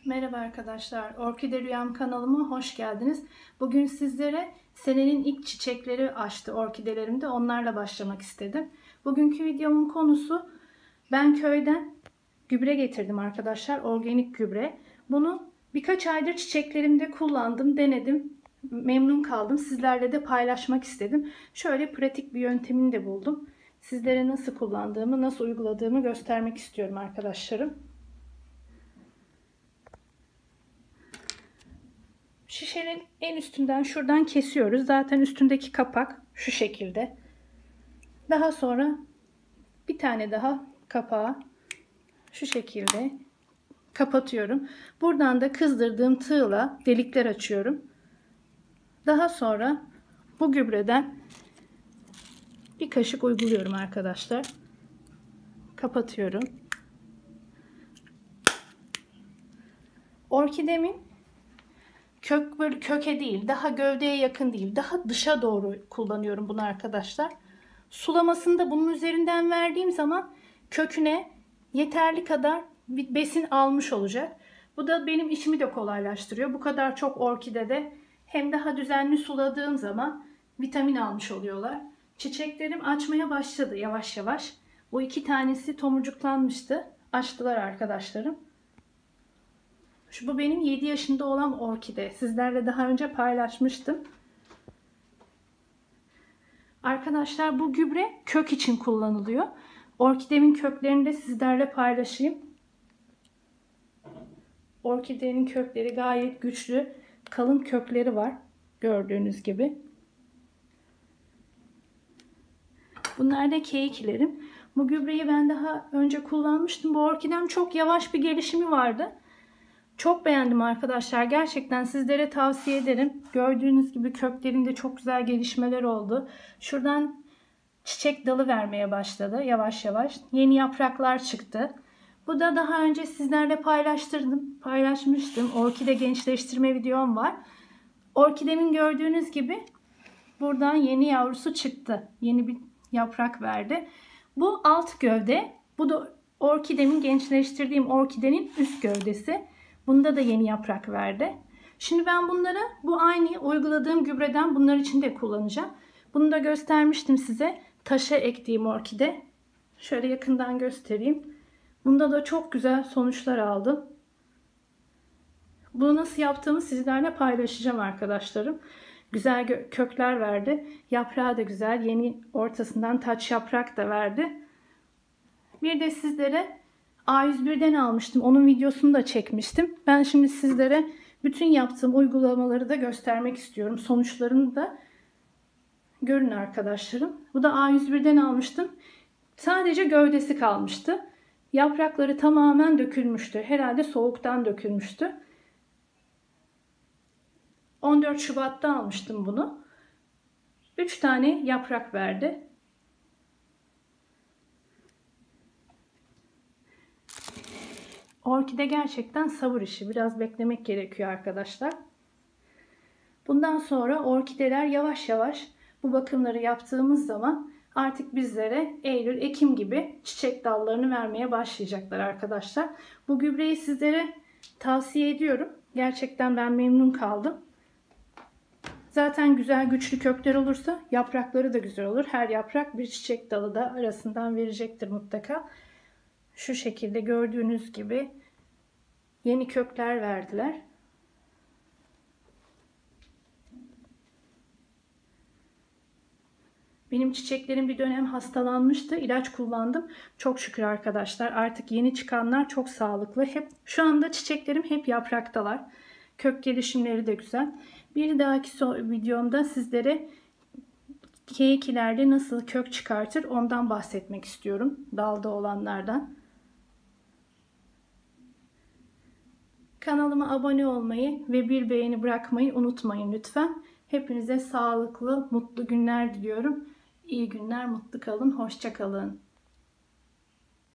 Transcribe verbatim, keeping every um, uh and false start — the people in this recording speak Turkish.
Merhaba arkadaşlar, Orkide Rüyam kanalıma hoş geldiniz. Bugün sizlere senenin ilk çiçekleri açtı orkidelerimde, onlarla başlamak istedim. Bugünkü videomun konusu, ben köyden gübre getirdim arkadaşlar, organik gübre. Bunu birkaç aydır çiçeklerimde kullandım, denedim, memnun kaldım. Sizlerle de paylaşmak istedim. Şöyle pratik bir yöntemini de buldum. Sizlere nasıl kullandığımı, nasıl uyguladığımı göstermek istiyorum arkadaşlarım. Şişenin en üstünden şuradan kesiyoruz. Zaten üstündeki kapak şu şekilde. Daha sonra bir tane daha kapağı şu şekilde kapatıyorum. Buradan da kızdırdığım tığla delikler açıyorum. Daha sonra bu gübreden bir kaşık uyguluyorum arkadaşlar. Kapatıyorum. Orkidemin Kök böyle köke değil, daha gövdeye yakın değil, daha dışa doğru kullanıyorum bunu arkadaşlar. Sulamasını da bunun üzerinden verdiğim zaman köküne yeterli kadar bir besin almış olacak. Bu da benim işimi de kolaylaştırıyor. Bu kadar çok orkidede hem daha düzenli suladığım zaman vitamin almış oluyorlar. Çiçeklerim açmaya başladı yavaş yavaş. Bu iki tanesi tomurcuklanmıştı. Açtılar arkadaşlarım. Şu bu benim yedi yaşında olan orkide. Sizlerle daha önce paylaşmıştım. Arkadaşlar bu gübre kök için kullanılıyor. Orkidemin köklerini de sizlerle paylaşayım. Orkidenin kökleri gayet güçlü, kalın kökleri var. Gördüğünüz gibi. Bunlar da keyiklerim. Bu gübreyi ben daha önce kullanmıştım. Bu orkidem çok yavaş bir gelişimi vardı. Çok beğendim arkadaşlar. Gerçekten sizlere tavsiye ederim. Gördüğünüz gibi köklerinde çok güzel gelişmeler oldu. Şuradan çiçek dalı vermeye başladı yavaş yavaş. Yeni yapraklar çıktı. Bu da daha önce sizlerle paylaştırdım. Paylaşmıştım. Orkide gençleştirme videom var. Orkidemin gördüğünüz gibi buradan yeni yavrusu çıktı. Yeni bir yaprak verdi. Bu alt gövde. Bu da orkidemin gençleştirdiğim orkidenin üst gövdesi. Bunda da yeni yaprak verdi. Şimdi ben bunları bu aynı uyguladığım gübreden bunlar için de kullanacağım. Bunu da göstermiştim size. Taşa ektiğim orkide. Şöyle yakından göstereyim. Bunda da çok güzel sonuçlar aldım. Bunu nasıl yaptığımı sizlerle paylaşacağım arkadaşlarım. Güzel kökler verdi. Yaprağı da güzel. Yeni ortasından taç yaprak da verdi. Bir de sizlere A yüz bir'den almıştım. Onun videosunu da çekmiştim. Ben şimdi sizlere bütün yaptığım uygulamaları da göstermek istiyorum. Sonuçlarını da görün arkadaşlarım. Bu da A yüz bir'den almıştım. Sadece gövdesi kalmıştı. Yaprakları tamamen dökülmüştü. Herhalde soğuktan dökülmüştü. on dört Şubat'ta almıştım bunu. üç tane yaprak verdi. Orkide gerçekten sabır işi. Biraz beklemek gerekiyor arkadaşlar. Bundan sonra orkideler yavaş yavaş bu bakımları yaptığımız zaman artık bizlere Eylül, Ekim gibi çiçek dallarını vermeye başlayacaklar arkadaşlar. Bu gübreyi sizlere tavsiye ediyorum. Gerçekten ben memnun kaldım. Zaten güzel güçlü kökler olursa yaprakları da güzel olur. Her yaprak bir çiçek dalı da arasından verecektir mutlaka. Şu şekilde gördüğünüz gibi yeni kökler verdiler. Benim çiçeklerim bir dönem hastalanmıştı. İlaç kullandım. Çok şükür arkadaşlar. Artık yeni çıkanlar çok sağlıklı. Hep şu anda çiçeklerim hep yapraktalar. Kök gelişimleri de güzel. Bir dahaki videomda sizlere keikilerde nasıl kök çıkartır ondan bahsetmek istiyorum. Dalda olanlardan. Kanalıma abone olmayı ve bir beğeni bırakmayı unutmayın lütfen. Hepinize sağlıklı, mutlu günler diliyorum. İyi günler, mutlu kalın, hoşça kalın.